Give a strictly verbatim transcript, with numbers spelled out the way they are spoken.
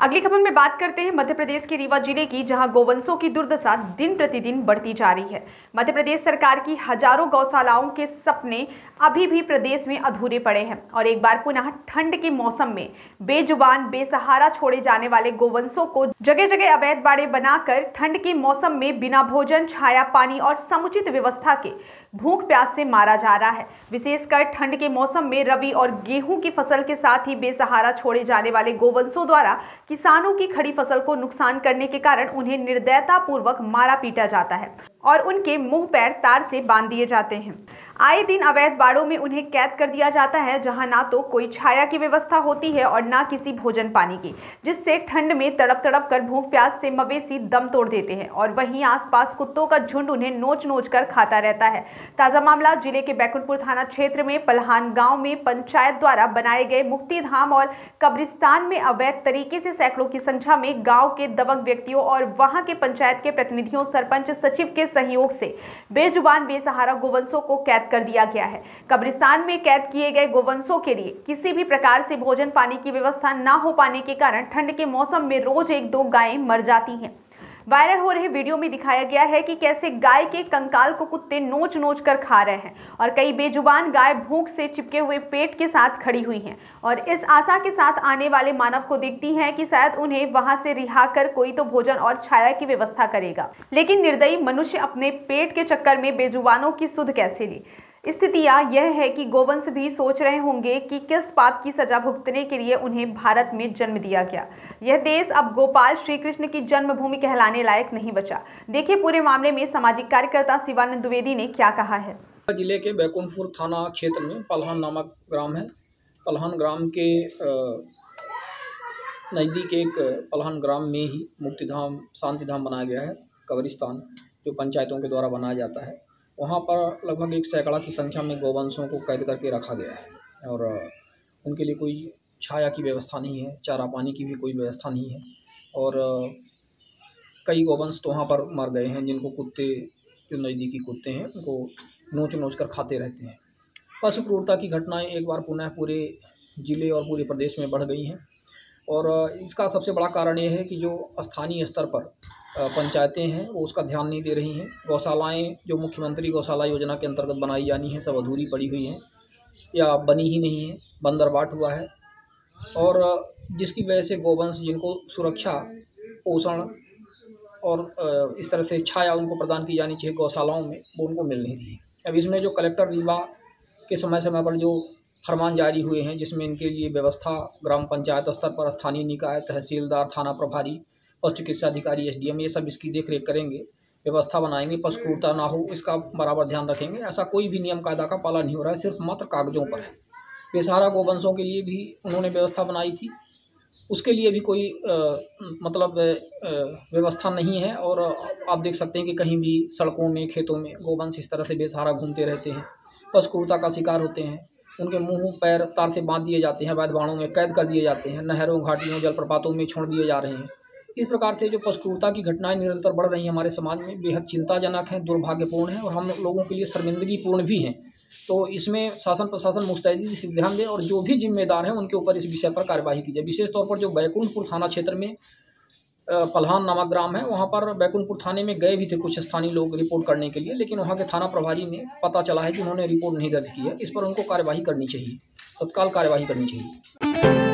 अगली खबर में बात करते हैं मध्य प्रदेश के रीवा जिले की, जहां गोवंशों की दुर्दशा दिन प्रतिदिन बढ़ती जा रही है। मध्य प्रदेश सरकार की हजारों गौशालाओं के सपने अभी भी प्रदेश में अधूरे पड़े हैं और एक बार पुनः ठंड के मौसम में बेजुबान बेसहारा छोड़े जाने वाले गोवंशों को जगह जगह अवैध बाड़े बनाकर ठंड के मौसम में बिना भोजन, छाया, पानी और समुचित व्यवस्था के भूख प्यास से मारा जा रहा है। विशेषकर ठंड के मौसम में रबी और गेहूं की फसल के साथ ही बेसहारा छोड़े जाने वाले गोवंशों द्वारा किसानों की खड़ी फसल को नुकसान करने के कारण उन्हें निर्दयता पूर्वक मारा पीटा जाता है और उनके मुंह पैर तार से बांध दिए जाते हैं। आए दिन अवैध बाड़ों में उन्हें कैद कर दिया जाता है, जहां ना तो कोई छाया की व्यवस्था होती है और ना किसी भोजन पानी की, जिससे ठंड में तड़प तड़प कर भूख प्यास से मवेशी दम तोड़ देते हैं और वहीं आसपास कुत्तों का झुंड उन्हें नोच नोच कर खाता रहता है। ताजा मामला जिले के बैकुंठपुर थाना क्षेत्र में पलहान गांव में पंचायत द्वारा बनाए गए मुक्ति धाम और कब्रिस्तान में अवैध तरीके से सैकड़ों की संख्या में गाँव के दबंग व्यक्तियों और वहां के पंचायत के प्रतिनिधियों, सरपंच, सचिव के सहयोग से बेजुबान बेसहारा गोवंशों को कैद कर दिया गया है। कब्रिस्तान में कैद किए गए गोवंशों के लिए किसी भी प्रकार से भोजन पानी की व्यवस्था न हो पाने के कारण ठंड के मौसम में रोज एक दो गायें मर जाती हैं। वायरल हो रहे वीडियो में दिखाया गया है कि कैसे गाय के कंकाल को कुत्ते नोच नोच कर खा रहे हैं और कई बेजुबान गाय भूख से चिपके हुए पेट के साथ खड़ी हुई हैं और इस आशा के साथ आने वाले मानव को देखती हैं कि शायद उन्हें वहां से रिहा कर कोई तो भोजन और छाया की व्यवस्था करेगा। लेकिन निर्दयी मनुष्य अपने पेट के चक्कर में बेजुबानों की सुध कैसे ले। स्थितियां यह है कि गोवंश भी सोच रहे होंगे कि किस पाप की सजा भुगतने के लिए उन्हें भारत में जन्म दिया गया। यह देश अब गोपाल श्री कृष्ण की जन्मभूमि कहलाने लायक नहीं बचा। देखिए पूरे मामले में सामाजिक कार्यकर्ता शिवानंद द्विवेदी ने क्या कहा है। जिले के बैकुंठपुर थाना क्षेत्र में पलहान नामक ग्राम है। पलहान ग्राम के नज़दीक एक पलहान ग्राम में ही मुक्तिधाम, शांतिधाम बनाया गया है, कब्रिस्तान, जो पंचायतों के द्वारा बनाया जाता है। वहाँ पर लगभग एक सैकड़ा की संख्या में गोवंशों को कैद करके रखा गया है और उनके लिए कोई छाया की व्यवस्था नहीं है, चारा पानी की भी कोई व्यवस्था नहीं है और कई गोवंश तो वहाँ पर मर गए हैं, जिनको कुत्ते, जो नज़दीकी कुत्ते हैं, उनको नोच नोच कर खाते रहते हैं। पशु क्रूरता की घटनाएं एक बार पुनः पूरे ज़िले और पूरे प्रदेश में बढ़ गई हैं और इसका सबसे बड़ा कारण ये है कि जो स्थानीय स्तर पर पंचायतें हैं वो उसका ध्यान नहीं दे रही हैं। गौशालाएं जो मुख्यमंत्री गौशाला योजना के अंतर्गत बनाई जानी है, सब अधूरी पड़ी हुई हैं या बनी ही नहीं है, बंदरबाट हुआ है और जिसकी वजह से गोवंश जिनको सुरक्षा, पोषण और इस तरह से छाया उनको प्रदान की जानी चाहिए गौशालाओं में, वो उनको मिल नहीं रही है। अब इसमें जो कलेक्टर रीवा के समय समय पर जो फरमान जारी हुए हैं, जिसमें इनके लिए व्यवस्था ग्राम पंचायत स्तर पर स्थानीय निकाय, तहसीलदार, थाना प्रभारी और चिकित्सा अधिकारी, एस डी एम, ये सब इसकी देख रेख करेंगे, व्यवस्था बनाएंगे, पशु क्रूरता ना हो इसका बराबर ध्यान रखेंगे। ऐसा कोई भी नियम कायदा का पालन नहीं हो रहा है, सिर्फ मात्र कागजों पर है। बेसहारा गोवंशों के लिए भी उन्होंने व्यवस्था बनाई थी, उसके लिए भी कोई आ, मतलब आ, व्यवस्था नहीं है और आप देख सकते हैं कि कहीं भी सड़कों में, खेतों में गोवंश इस तरह से बेसहारा घूमते रहते हैं, पशु क्रूरता का शिकार होते हैं, उनके मुंह पैर तार से बांध दिए जाते हैं, अवैध बाड़ों में कैद कर दिए जाते हैं, नहरों, घाटियों, जलप्रपातों में छोड़ दिए जा रहे हैं। इस प्रकार से जो पशु क्रूरता की घटनाएं निरंतर बढ़ रही हैं हमारे समाज में, बेहद चिंताजनक हैं, दुर्भाग्यपूर्ण हैं और हम लोगों के लिए शर्मिंदगीपूर्ण भी हैं। तो इसमें शासन प्रशासन मुस्तैदी से ध्यान दें और जो भी जिम्मेदार हैं उनके ऊपर इस विषय पर कार्यवाही की जाए। विशेष तौर पर जो बैकुंठपुर थाना क्षेत्र में पलहान नामक ग्राम है, वहाँ पर बैकुंठपुर थाने में गए भी थे कुछ स्थानीय लोग रिपोर्ट करने के लिए, लेकिन वहाँ के थाना प्रभारी ने पता चला है कि उन्होंने रिपोर्ट नहीं दर्ज की है। इस पर उनको कार्यवाही करनी चाहिए, तत्काल कार्यवाही करनी चाहिए।